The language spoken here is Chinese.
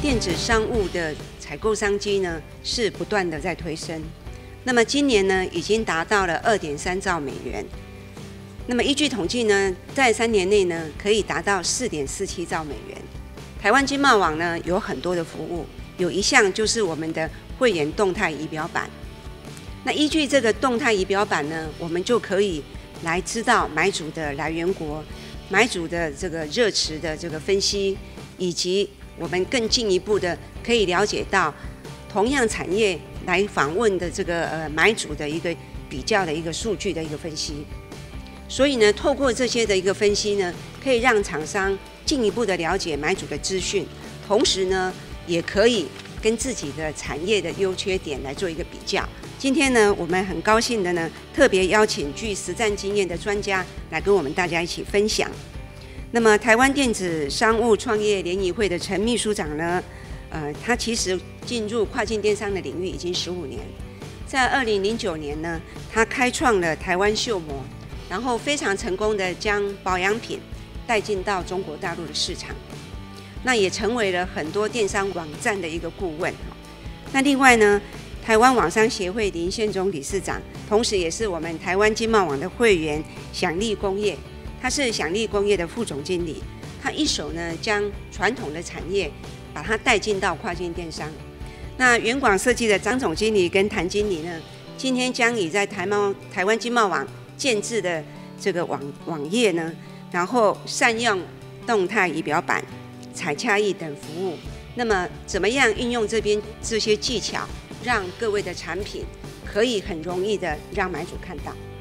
电子商务的采购商机呢是不断的在推升。那么今年呢已经达到了2.3兆美元。那么依据统计呢，在3年内呢可以达到4.47兆美元。台湾经贸网呢有很多的服务，有一项就是我们的会员动态仪表板。那依据这个动态仪表板呢，我们就可以来知道买主的来源国、买主的这个热词的这个分析，以及我们更进一步的可以了解到同样产业来访问的这个买主的一个比较的一个数据的一个分析。所以呢，透过这些的一个分析呢，可以让厂商进一步的了解买主的资讯，同时呢，也可以跟自己的产业的优缺点来做一个比较。今天呢，我们很高兴的呢，特别邀请具实战经验的专家来跟我们大家一起分享。那么，台湾电子商务创业联谊会的陈秘书长呢，他其实进入跨境电商的领域已经15年，在2009年呢，他开创了台湾绣模，然后非常成功的将保养品带进到中国大陆的市场，那也成为了很多电商网站的一个顾问。那另外呢，台湾网商协会林宪忠理事长，同时也是我们台湾经贸网的会员享力工业，他是享力工业的副总经理，他一手呢将传统的产业把它带进到跨境电商。那远广设计的张总经理跟谭经理呢，今天将以在台湾经贸网建制的这个网页呢，然后善用动态仪表板、采洽易等服务。那么怎么样运用这些技巧，让各位的产品可以很容易的让买主看到？